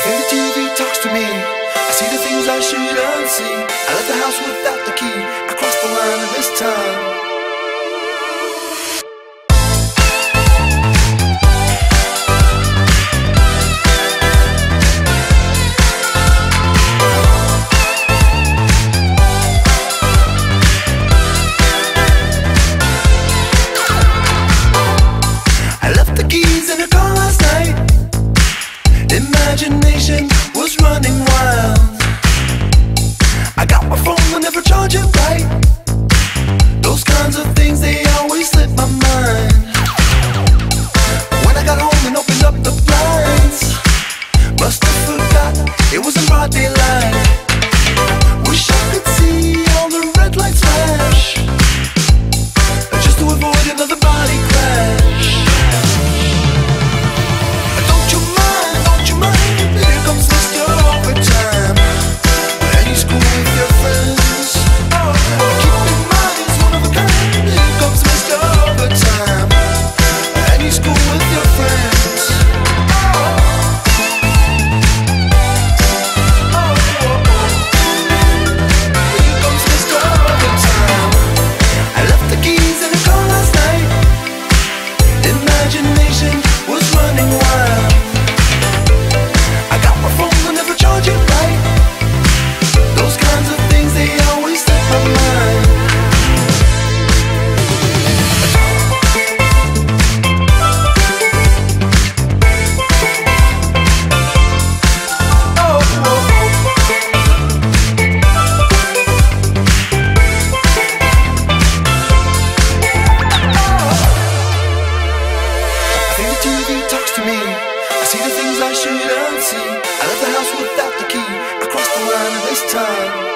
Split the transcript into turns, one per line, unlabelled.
think the TV talks to me. I see the things I shouldn't see. I left the house without the key. I crossed the line this time. Imagination was running wild. I got my phone, will never charge it right. Those kinds of things, they always slip my mind. When I got home and opened up the blinds, must have forgot it was in broad daylight. Wish I could see all the red lights flash, just to avoid another body crash. Imagination was running wild. I got my phone, will never charge it right. Those kinds of things, they always slip my mind. I see the things I shouldn't see. I left the house without the key. I crossed the line this time.